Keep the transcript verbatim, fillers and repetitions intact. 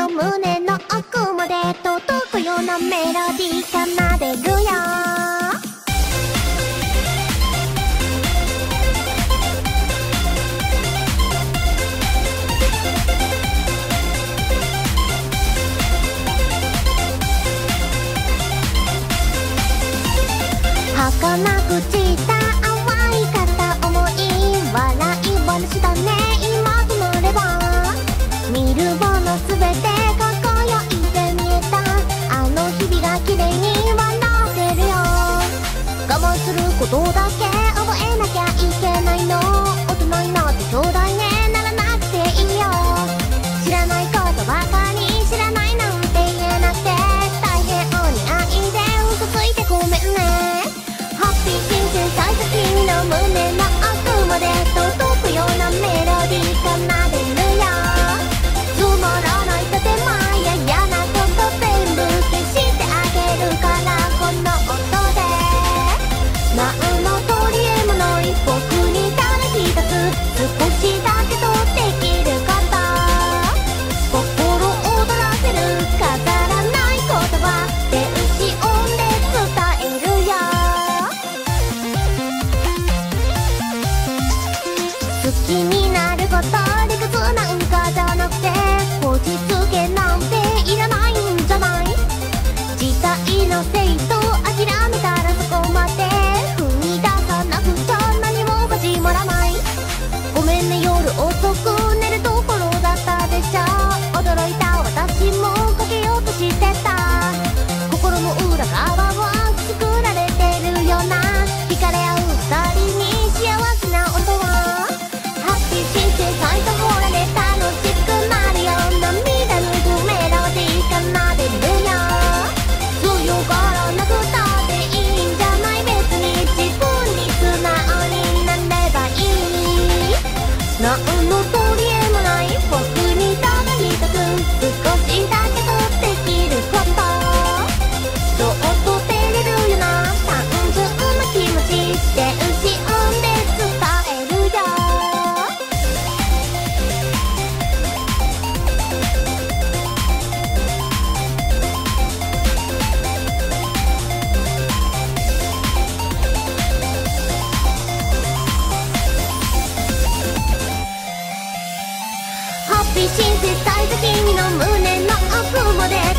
の胸の奥まで届くようなメロディー奏でるよ。儚く散った淡い片思い、笑い話だね今となれば。見るものすべて輝いて見えたあの日々が綺麗に笑ってるよ。我慢することだけ覚えなきゃいけないの。大人になってちょうだいね、ならなくていいよ。知らないことばかり知らないなんて言えなくて大変お似合いで嘘ついてごめんね。ハッピー人生最初君の胸の奥まで届くようなメロディー奏でるよ。つまらない建前や嫌なこと全部消してあげるからこの音で。何の取り柄もない僕にただ一つ少しだけとできること、心躍らせる飾らない言葉電子音で伝えるよ。好きになること理屈なんかじゃなくてこじつけなんていらないんじゃない。時代のせいと諦めたらそこまで踏み出さなくちゃ何も始まらない。ごめんね夜遅く寝るところだったでしょ。驚いた私もかけようとしてた。心の裏側は作られてるような惹かれ合う二人に幸せな音はハッピー人生最初ほらね楽しくなるよ。涙ぬぐメロディー奏でるよ。強がらなくたっていいんじゃない。別に自分に素直になればいい。何の取り柄もない僕にただ一つ少しだけとできること、ちょっと照れるような単純な気持ち電子音で伝えるよ。ハッピー人生最初君の胸の奥まで